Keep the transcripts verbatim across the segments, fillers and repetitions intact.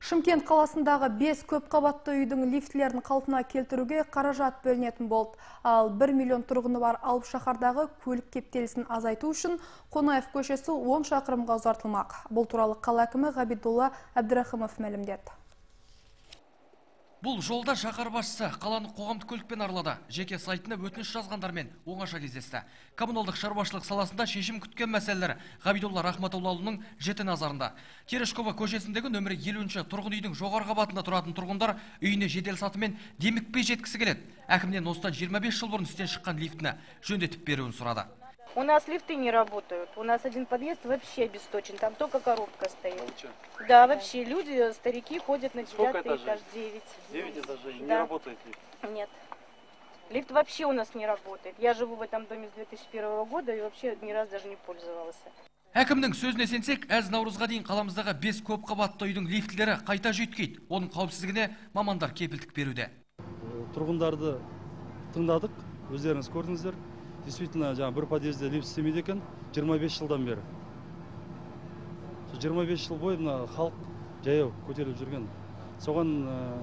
Шымкент қаласындағы бес көп қабатты үйдің лифтлерін қалпына келтіруге қаражат бөлінетін болды. Ал бір миллион тұрғыны бар Алып шаһардағы көлік кептелісін азайту үшін Қонаев көшесі он шақырымға ұзартылмақ. Бұл туралы қала әкімі Ғабидолла Әбдірахымов мәлімдеді. Бұл жолда шаһар басшысы қаланы қоғамдық көлікпен аралады. Жеке сайтына өтініш жазғандармен оңаша кездесті. Коммуналдық шаруашылық саласында шешім күткен мәселелер Ғабидолла Рахматуллаұлының жіті назарында. Терешкова көшесіндегі нөмірі елуінші тұрғын үйдің жоғарғы қабатында тұратын тұрғындар үйіне жедел сатымен демікпей жеткісі келеді. Әкімнен осыдан жиырма бес жыл бұрын істен шыққан лифтіні жөндетіп беруін сұрады. У нас лифты не работают. У нас один подъезд вообще обесточен. Там только коробка стоит. Да, вообще люди, старики ходят на девятый этаж, девять. Девять этажей. Да. Не работает лифт? Нет. Лифт вообще у нас не работает. Я живу в этом доме с две тысячи первого года и вообще ни раз даже не пользовалась. Әкімнің сөзіне сенсек, әз наурызға дейін қаламыздағы бес көп қабатты үйдің лифтлері қайта жүйткейді. Оның қауіпсіздігіне мамандар кепілдік беруде. Тұрғындарды тыңдадық, өздеріңіз көрдіңіздер. Действительно, жаңа бір подъезде лифт істемейді екен жиырма бес жылдан бері. жиырма бес жыл бойы мына халық жаяу көтеріліп жүрген. Соған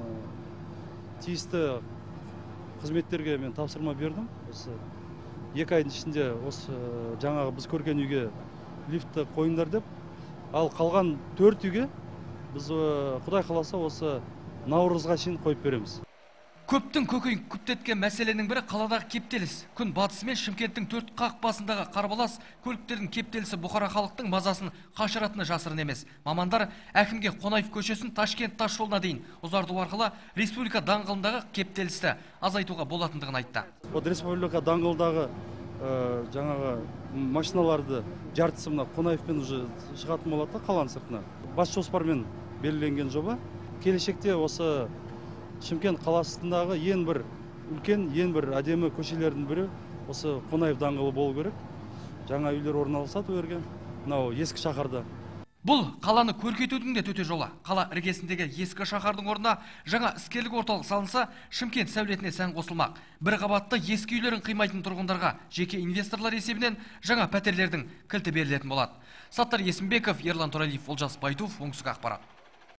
тиісті қызметтерге мен тапсырма бердім. Осы екі айдың ішінде осы жаңағы біз көрген үйге лифтті қойыңдар деп. Ал қалған төрт үйге біз Құдай қаласа осы наурызға шейін қойып береміз. Көптің көкейін күптеткен мәселенің бірі қаладағы кептеліс. Күн батысымен Шымкенттің төрт қақпасындағы қарбалас көліктердің кептелісі бұқара халықтың мазасын қашыратыны жасырын емес. Мамандар әкімге Қонаев көшесін Ташкент тас жолына дейін ұзарту арқылы республика даңғылындағы кептелісті азайтуға болатындығын айтты. Вот республика даңғылдағы жаңағы машиналарды жартысы мына Қонаевпен уже шығатын болады қаланың сыртына. Бас жоспармен белгіленген жоба. Келешекте осы Шымкент қаласындағы ең бір үлкен, ең бір әдемі көшелердің бірі осы Қонаев даңғылы болу керек. Жаңа үйлер орналасады өрге, мынау ескі шаһарда. Бұл қаланы көркейтудің де төте жолы. Қала іргесіндегі ескі шаһардың орнына жаңа іскерлік орталық салынса, Шымкент сәулетіне сән қосылмақ. Бір қабатты ескі үйлерін қимайтын тұрғындарға жеке инвесторлар есебінен жаңа пәтерлердің кілті берілетін болады. Саттар Есімбеков, Ерлан Тұралиев, Олжас Байтуов, Оңтүстік ақпарат.